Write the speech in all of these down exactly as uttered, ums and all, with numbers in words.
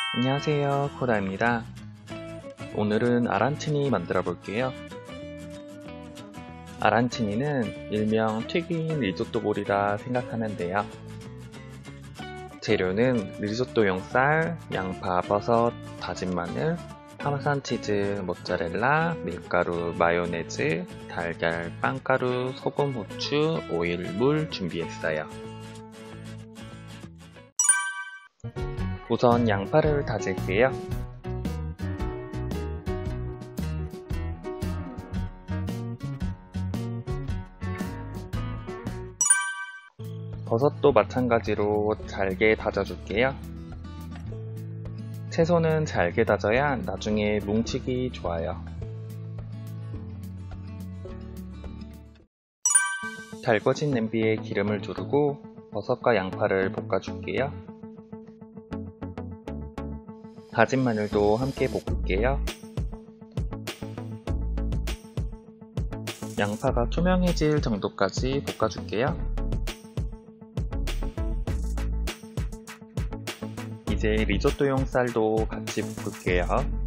안녕하세요, 코다입니다. 오늘은 아란치니 만들어 볼게요. 아란치니는 일명 튀긴 리조또 볼이라 생각하면 돼요. 재료는 리조또용 쌀, 양파, 버섯, 다진 마늘, 파마산 치즈, 모짜렐라, 밀가루, 마요네즈, 달걀, 빵가루, 소금, 후추, 오일, 물 준비했어요. 우선 양파를 다질게요. 버섯도 마찬가지로 잘게 다져줄게요. 채소는 잘게 다져야 나중에 뭉치기 좋아요. 달궈진 냄비에 기름을 두르고 버섯과 양파를 볶아줄게요. 다진 마늘도 함께 볶을게요. 양파가 투명해질 정도까지 볶아줄게요. 이제 리조또용 쌀도 같이 볶을게요.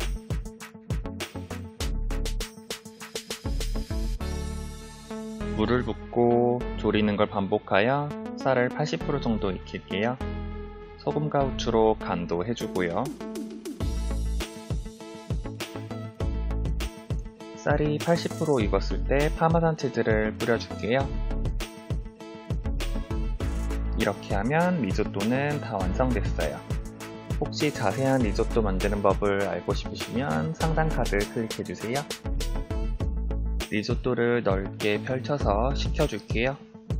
물을 붓고 졸이는 걸 반복하여 쌀을 팔십 퍼센트 정도 익힐게요. 소금과 후추로 간도 해주고요. 쌀이 팔십 퍼센트 익었을 때 파마산 치즈를 뿌려줄게요. 이렇게 하면 리조또는 다 완성됐어요. 혹시 자세한 리조또 만드는 법을 알고 싶으시면 상단 카드 클릭해주세요. 리조또를 넓게 펼쳐서 식혀줄게요.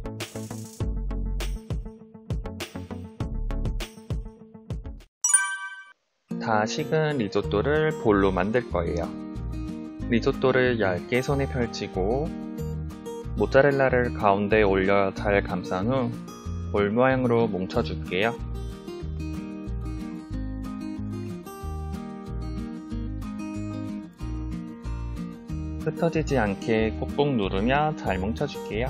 다 식은 리조또를 볼로 만들 거예요. 리조또를 얇게 손에 펼치고 모짜렐라를 가운데에 올려 잘 감싼 후 볼 모양으로 뭉쳐줄게요. 흩어지지 않게 꾹꾹 누르며 잘 뭉쳐줄게요.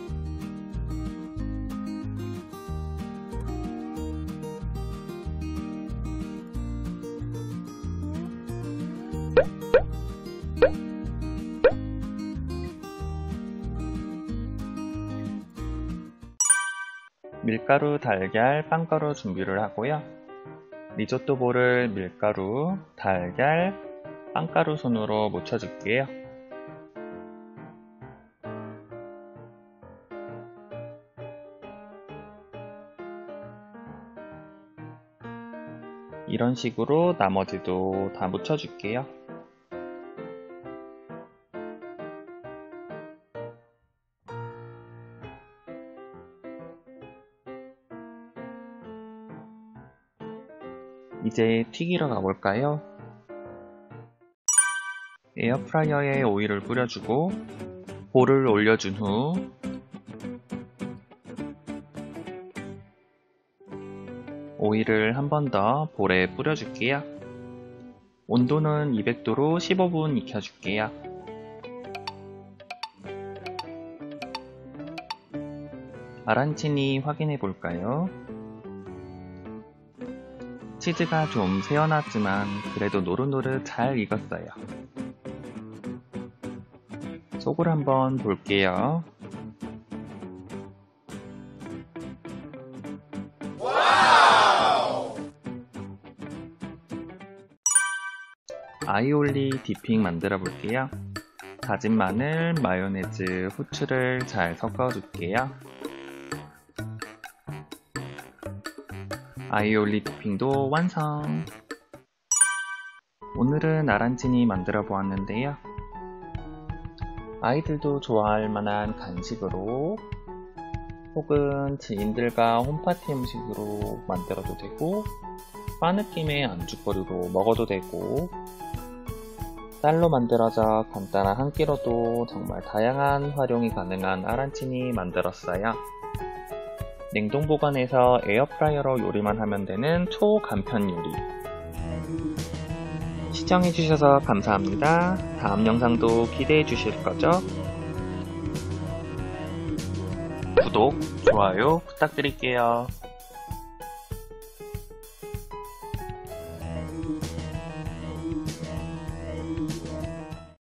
밀가루, 달걀, 빵가루 준비를 하고요. 리조또 볼을 밀가루, 달걀, 빵가루 손으로 묻혀줄게요. 이런 식으로 나머지도 다 묻혀줄게요. 이제 튀기러 가볼까요? 에어프라이어에 오일을 뿌려주고 볼을 올려준 후 오일을 한 번 더 볼에 뿌려줄게요. 온도는 이백 도로 십오 분 익혀줄게요. 아란치니 확인해 볼까요? 치즈가 좀 새어났지만 그래도 노릇노릇 잘 익었어요. 속을 한번 볼게요. 와우! 아이올리 디핑 만들어 볼게요. 다진 마늘, 마요네즈, 후추를 잘 섞어 줄게요. 아이올리 디핑도 완성! 오늘은 아란치니 만들어 보았는데요. 아이들도 좋아할 만한 간식으로 혹은 지인들과 홈파티 음식으로 만들어도 되고 바 느낌의 안주거리로 먹어도 되고 쌀로 만들어져 간단한 한 끼로도 정말 다양한 활용이 가능한 아란치니 만들었어요. 냉동 보관해서 에어프라이어로 요리만 하면 되는 초간편 요리. 시청해주셔서 감사합니다. 다음 영상도 기대해주실 거죠? 구독, 좋아요 부탁드릴게요.